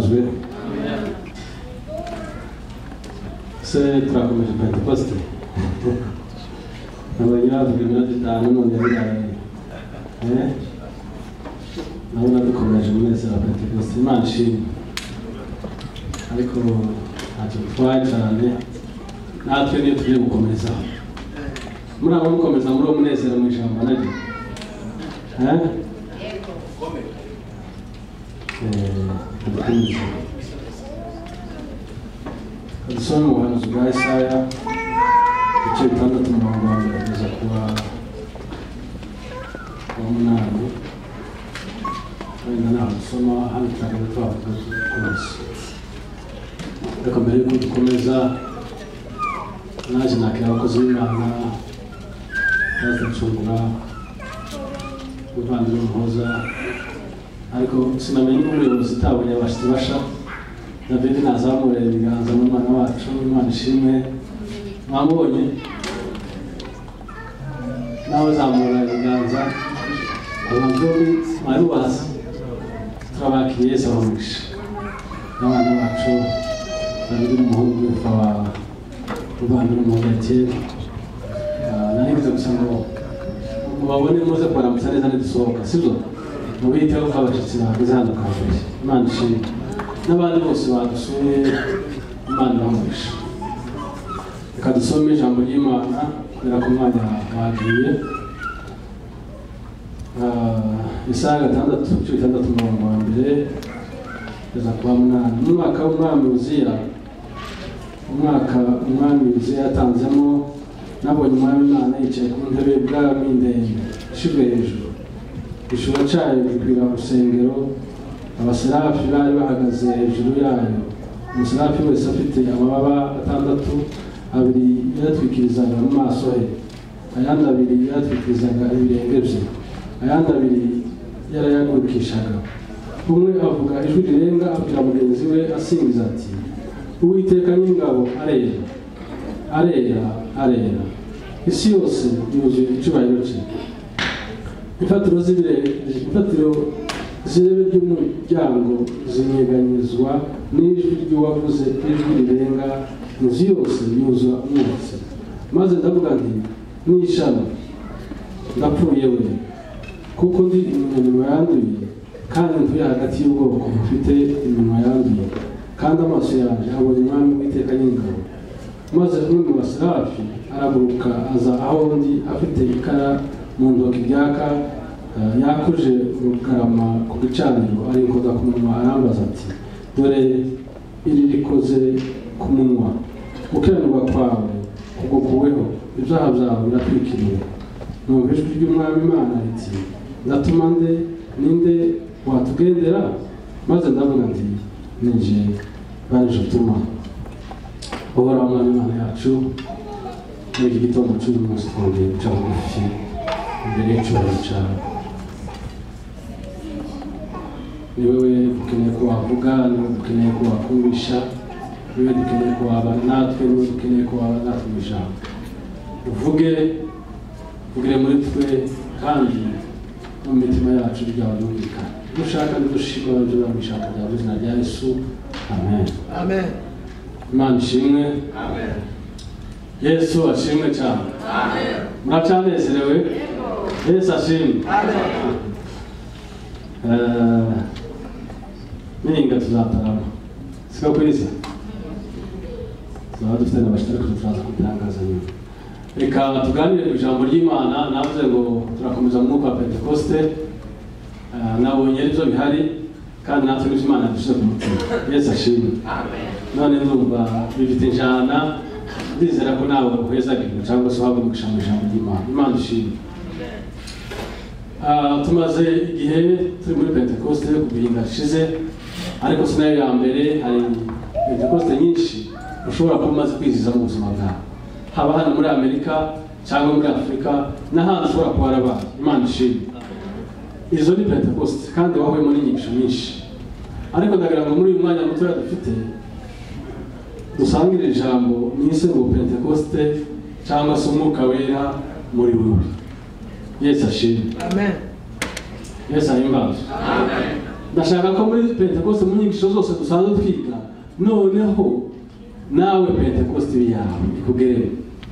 himbazwe. Se turakomeje Pentecoste. Abanyabwe iminota 5 none yari nabona dukomeje munezero Pentecoste. Imana ishimwe. Ariko ntacyo twaye cyane natwe niyo tugiye gukomeza. Muri abo gukomeza muri uwo munezero mu ijambo naryo. Dusome mu buhanuzi bwa Yesaya igice 6 kugeza kuwa 8. Wenda naho dusoma hano cyangwa twavuga komeza. Reka mbere yuko dukomeza naje nakira abakozi b'Imana bazacungura uvandimwe Muhoza, ariko sinamenye umuyobozi utabonye abashitsi basha. David nazamurira ibiganza mu mwana wacu. Imana ishimwe. Mwamubonye nawe zamura ibiganza abantu marubaza. Turabakiriye Yesu abamugisha n'abana bacu David umuhungu wa uvandimwe Muhoza. Nahimbiza gusa ngo mubabone muze kubaramutsa neza nidusohoka, sibyo? Mubiteho nk'abashitsi bahagaze hano kambere. Imana ishimwe. N'abandi bose badusuye Imana ibamugisha. Reka dusome ijambo ry'Imana kubera ko umwanya wagiye. Yesaya 6:6 kugeza kuwa 8. Mu mwaka w'umwami Uziya, umwami Uziya yatanzemo, nabonye umwami Imana yicaye ku ntebe y'ubwami ndende ishizwe hejuru. Ishura cyayo gikwira urusengero. Abaserafi bari bahagaze hejuru yayo. Umuserafi wese afite amababa 6, abiri yatwikirizaga mu maso he, ayandi abiri yatwikirizaga ibirenge bye, ayandi abiri yarayagurukishaga. Umwe avuga ijwi rirenga abwira mugenzi we asingiza ati, Uwiteka ny'ingabo arera, arera, arera, isi yose yuzuye icyubahiro cye. Imfatiro zirebe ry'umuryango zinyeganyizwa n'ijwi ry'uwavuze ijwi rirenga, inzu yose yuzuza umwotsi. Maze ndavuga nti, n'ishami ndapfuye we, kuko ndi iminwa yanduye, kandi ntuye hagati y'ubwoko bufite iminwa yanduye, kandi amaso yanjye abonye umwami w'Uwiteka ny'ingabo. Maze umwe mu baserafi araguruka aza aho ndi, afite ikara mu ntoki ryaka, yakuje urukarama ku gicaniro, arikoza ku munwa, arambaza ati, dore iri rikoze ku munwa, gukiranirwa kwawe kugukuweho, ibyaha byawe biratwikiriwe. Numva ijwi ry'umwami Imana riti, ndatuma nde, ninde watugendera? Maze ndavuga nti, nije baje utuma. Uhoraho Mwami Imana yacu, muri iki gitondo cy'uyu munsi twongeye guca bugufi imbere y'icyubahiro cyawe. Ni wewe dukeneye ko wavuga, ni wewe dukeneye ko wakumvisha, ni wewe dukeneye ko wabana natwe, ni wewe dukeneye ko wabana natwe mu ijambo. Uvugire muri twe kandi mu mitima yacu ryawe yumvikana. Dushaka dushima ibyo bishaka bya izina rya Yesu. Amen. Amen. Imana ishimwe. Amen. Yesu ashimwe cyane. Amen. Muracyanezerewe? Yesu ashimwe. Amen. Ninga tuzatarama. Siko kwisi. Tuba dufite n'abashitari kuzaza kutangaza nyuma. Reka tuganire ku ijambo ry'Imana. Navuze ngo turakomeza mu mwuka wa Pentecoste. Nabonye ibyo bihari kandi natwe n'ibyo Imana yadushize ku mutima. Yesu ashimwe. Amen. None ndumva bifite injana, ndizera ko nawe uhezagirwa cyangwa se uhabwa umugisha mu ijambo ry'Imana. Imana ishimwe. Tumaze igihe turi muri Pentecoste ku bihinga bishize, ariko sinayo ya mbere. Hari Pentecoste nyinshi ushobora kuba umaze kwizihiza mu buzima bwawe, haba hano muri Amerika cyangwa muri Afurika n'ahandi ushobora kuba warabaye. Imana ishimwe. Izo ni Pentecoste kandi wahuyemo n'inyigisho nyinshi, ariko ndagira ngo muri uyu mwanya mutoya dufite dusangire ijambo nise ngo Pentecoste cyangwa se umwuka wera muri wowe. Yesu ashimwe. Amen. Yesu ahimbaze. Amen. ndashaka ko muri Pentecost mu nyigisho zose dusanzwe twiga noneho nawe Pentecost yawe ikugerere.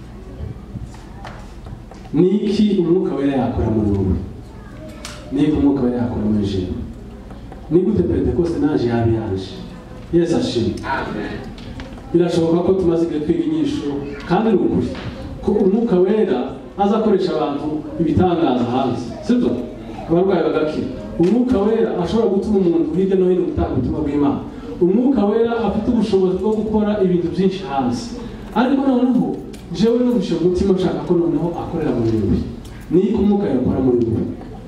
Niki umwuka wera yakora muri wowe? Niki umwuka wera yakora muri jewe? Ni gute Pentecost naje yaje? Yesu ashimwe. Amen. Birashoboka ko tumaze igihe twiga inyisho kandi n'ukuri ko umwuka wera azakoresha abantu ibitangaza hanze, sibyo? Abarwayi bagakira. Umwuka wera ashobora gutuma umuntu hirya no hino gutanga ubutumwa bw'Imana. Umwuka wera afite ubushobozi bwo gukora ibintu byinshi hanze. Ariko noneho jewe n'ubushe umutima ushaka ko noneho akorera muri wewe. Ni ko umwuka yakora muri wewe.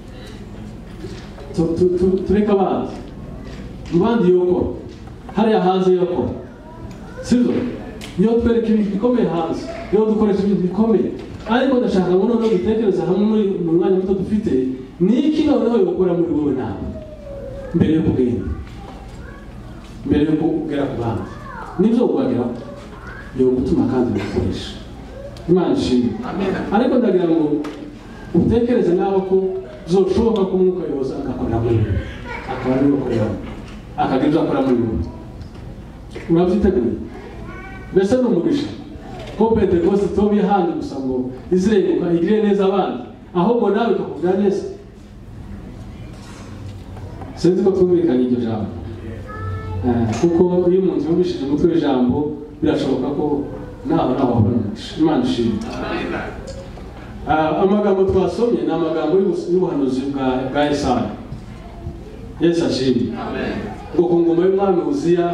Tureka abandi. Mubandi yoko. Hariya hanze yoko. Sibyo? Niyo twereka ibintu bikomeye hanze. Niyo dukoresha ibintu bikomeye. Ariko ndashaka ngo noneho dutekereza hamwe muri mu mwanya muto dufite niki noneho yokora muri wowe nawe mbere yo kugenda, mbere yo kugera ku bandi. Nibyo ubagira yo gutuma kandi gukoresha. Imana ishimwe. Amen. Ariko ndagira ngo utekereze nawe ko zoshoboka ko umwuka yoza agakorera muri wowe, akaba ari gukorera, akagira akora muri wowe. Urabyiteguye? Mbese ni umugisha ko Pentecost tobi handi gusa ngo izirenguka igire neza abandi, ahubwo nawe ukakubwira neza. Sinzi ko twumvikanye iryo jambo, kuko iyo umuntu yumvishije umutwe w'ijambo birashoboka ko naho wabona umugisha. Imana ishimwe. Amagambo twasomye ni amagambo y'ubuhanuzi bwa Yesaya. Yesu ashimwe. Amen. Ngo ku ngoma y'umwami Uziya,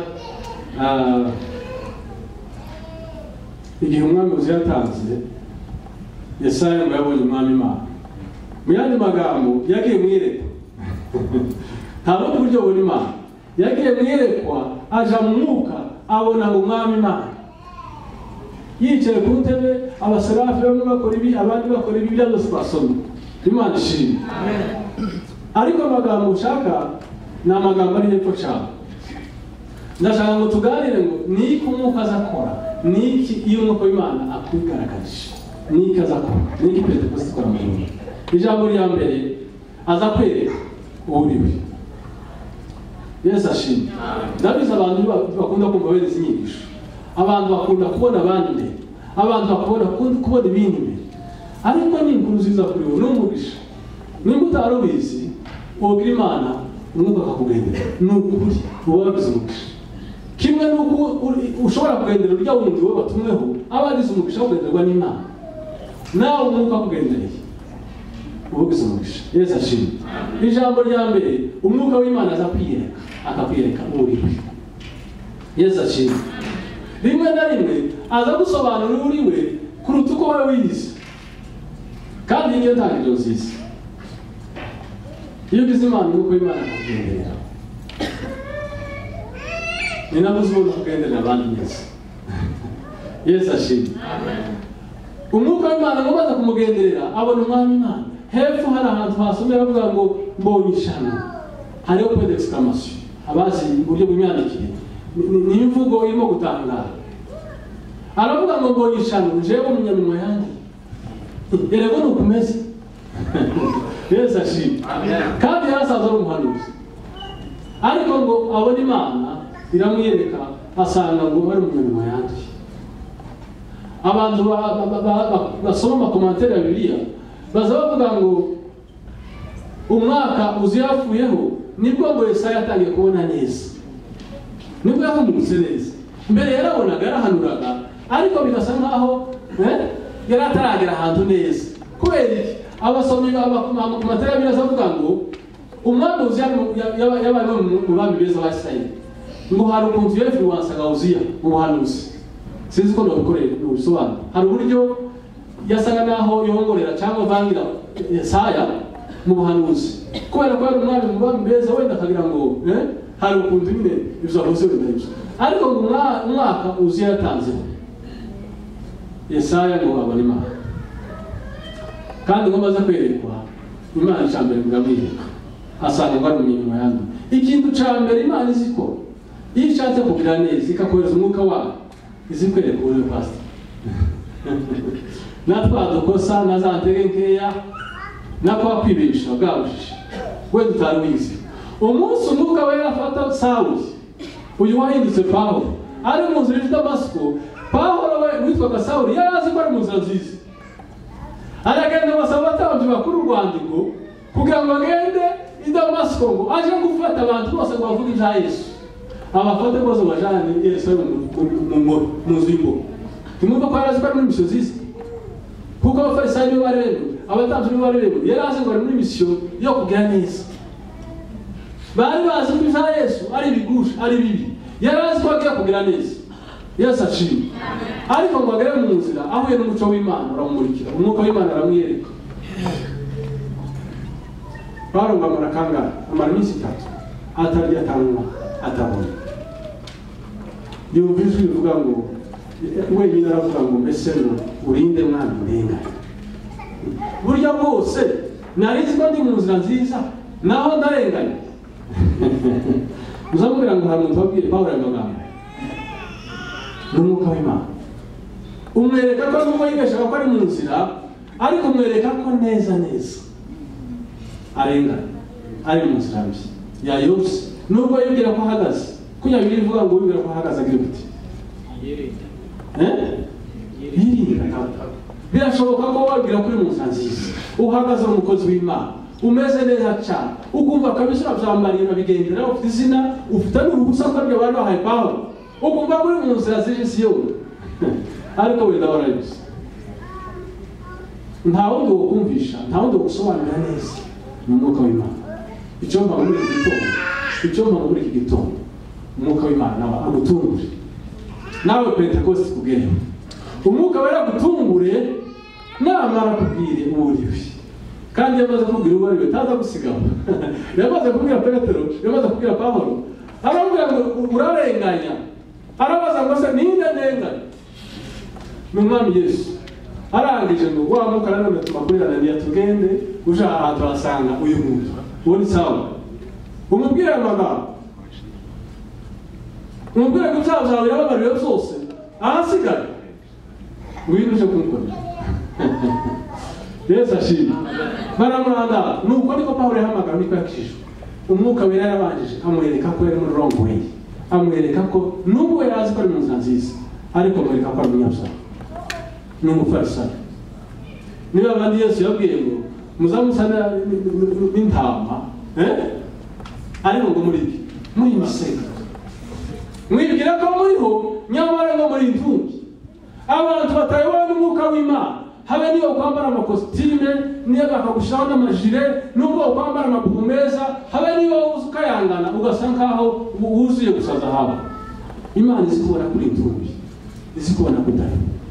igihe umwami Uziya yatanze, Yesaya ngo yabonye umwami Imana. Mu yandi magambo yagiye mwirekwa. Nta bundi buryo bubona Imana. Yagiye mwirekwa, aja mu mwuka, abona ngo umwami Imana. Yicaye ku ntebe, abaserafi bamwe bakora ibi, abandi bakora ibi, byose basomye. Imana ishimwe. Amen. Ariko amagambo ushaka ni amagambo ari hepfo cyane. Ndashaka ngo tuganire ngo niki umwuka azakora, niki iyo umwuka w'Imana akwigaragaje, niki azakora, niki Pentecost ikora mu muntu. Ijambo rya mbere aza kwereka uriwe. Yesu ashimwe. Ndabizi abantu bakunda kumva bene inyigisho. Abantu bakunda kubona abandi mbere, abantu bakunda kubona ibindi mbere. Ariko ni inkuru nziza kuri wowe n'umugisha. Nimba utarubizi wogira Imana umwuka akakugendera, ni ukuri uba wagize umugisha. Kimwe nuko ushobora kugendera urya wundi wowe batumweho, abagize umugisha wo kugenderwa n'Imana. Nawe umwuka akugendereye ubugize umugisha. Yesu ashimwe. Ijambo rya mbere umwuka w'Imana aza kwiyereka, akakwiyereka uriwe. Yesu ashimwe. Rimwe na rimwe aza gusobanura uriwe kuruta uko wowe wiyizi. Kandi niyo ntangiriro nziza. Iyo ugize Imana umwuka w'Imana akakugenderera, ni nabwo uzabona kugenderera abandi neza. Yesu ashimwe. Umwuka w'Imana ngo baza kumugenderera abona umwami Imana. Hepfo hari ahantu hasomera bavuga ngo mbonye ishano. Hariho point d'exclamation. Abazi uburyo bw'imyandikire ni imvugo irimo gutangara. Aravuga ngo mbonye ishano, jewe umunyaminwa yanjye. Erego nukumeze. Yesu ashimwe. Kandi yarasaza ari umuhanuzi. Ariko ngo abona Imana iramwiyereka, asanga ngo ari umunyaminwa yanjye. Abantu basoma amakomantere ya Bibiliya baza bavuga ngo umwaka Uziya yapfuyeho nibwo ngo Yesaya yatangiye kubona neza, nibwo yahumutse neza. Mbere yarabonaga, yarahanuraga, ariko bigasa nkaho yari ataragera ahantu neza. Kubera iki? Abasomyi amakomantere ya Bibiliya bavuga ngo umwami Uziya yabaye mu bami beza ba Isirayeli, ngo hari umuntu yafiwansaga Uziya mu buhanuzi. Sinzi ko nabikoreye n'ubisobanuro. Hari uburyo yasaga naho yongorera cyangwa vangira Yesaya mu buhanuzi. Kubera ko ari umwami mu bami beza, wenda akagira ngo hari ukuntu nyine ibyo hose bidahije. Ariko ngo umwaka Uziya yatanze Yesaya ngo abone Imana. Kandi ngo maze kwerekwa Imana icambere kugamwireka, asanga ngo ari umunyaminwa yanjye. Ikintu cambere Imana iziko, iyo ishatse kugira neza ikakohereza umwuka wayo, izikwereka uriwe pastor. Natwa dukosa nazantege nkeya nakwa kwibisha bwabujije. We tutari wizi. umunsi umwuka wera afata Sawuli uyu wahindutse Pawulo ari mu nzira ya Damasiko. Pawulo we witwaga Sawuli yari azi ko ari mu nzira nziza, aragenda basaba abatambyi bakuru urwandiko kugira ngo agende i Damasiko ngo aje gufata abantu bose ngo bavuge ibya Yesu. Abafate bose bajane Yesu mu nzimbo. Tumumva ko yari azi ko ari muri misiyo nziza, kuko abafarisayo nibo bari bemeye, abatambyi nibo bari bemeye. Yari azi ngo ari muri misiyo yo kugira neza. Bari bazi ko ibya Yesu ari ibigusha, ari bibi. Yari azi ko agiye kugira neza. Yesu ashimwe. Ariko ngo agere mu nzira ahuye n'umuco w'Imana uramumurikira, umwuka w'Imana aramwiyereka. Barungamura kangahe? Amara iminsi 3 atarya atanywa atabona. Yumva ijwi rivuga ngo wenyine aravuga ngo mbese ngo urinde mwana urenga. Burya bwose narizi ko ndi mu nzira nziza naho ndarenganya. Muzamubwira ngo hari umuntu wabwiye Pawulo amagambo n'umwuka w'Imana umwereka ko nubwo yibeshaga ko ari mu nzira, ariko umwereka ko neza arengana, ari mu nzira mbi yayose. Nubwo yibwira ko ahagaze, kunya biri vuga ngo wibwira ko ahagaze agira uti yirinda. Birashoboka ko wabwira ko uri mu nzira nziza, uhagaze ari umukozi w'Imana, umeze neza cyane, ukumva kabisa urabyambariye urabigendera, ufite izina, ufite n'uruhusa ko ibyo bari bahaye Pawulo, ukumva ko uri mu nzira zije Siyoni. Ariko wenda warabizi, nta wundi wo kumvisha, nta wundi wo gusobanurira neza ni umwuka w'Imana. Icyo mpa muri iki gitondo, umwuka w'Imana nawe agutungure. Nawe Pentekoste kugereho umwuka wera gutungure, namara kubwire uburiwe. Kandi yamaze kubwira uburiwe taza gusigaho. Yamaze kubwira Petero, yamaze kubwira Pawulo, arambwira ngo urarenganya. Arabaza ngo se ninde ndenganya? N'umwami Yesu. Arangije ngo wa mwuka nanone tumakurana niya tugende uje ahantu asanga uyu muntu. Uwo ni Sawuli. Umubwire amagambo. Umubwire ko cyazawe birababariwe byose. Ahasigaye ngwino uje kumukora. Yesu ashimwe. Baramuranda nuko niko Pawulo yahamagara niko yakishijwe. Umwuka wera yarabanjije amwereka ko yari muri wrong way. Amwereka ko nubwo yari azi ko ari mu nzira nziza, ariko amwereka ko ari umunyabyaha n'umufarisayo. Niba abandi Yesu yabwiye ngo muzamusana n'intama, ariko ngo muri misega mwibwira ko muriho, nyamara ngo muri intumbi. Abantu batayobowe n'umwuka w'Imana, habe niyo kwambara amakositime, niyo bakagushiraho n'amajire, nubwo kwambara amabubu meza, habe niyo ukayangana ugasa nkaho wuzuye gusaza haba. Imana izi kubona kuri intumbi, izi kubona kudari.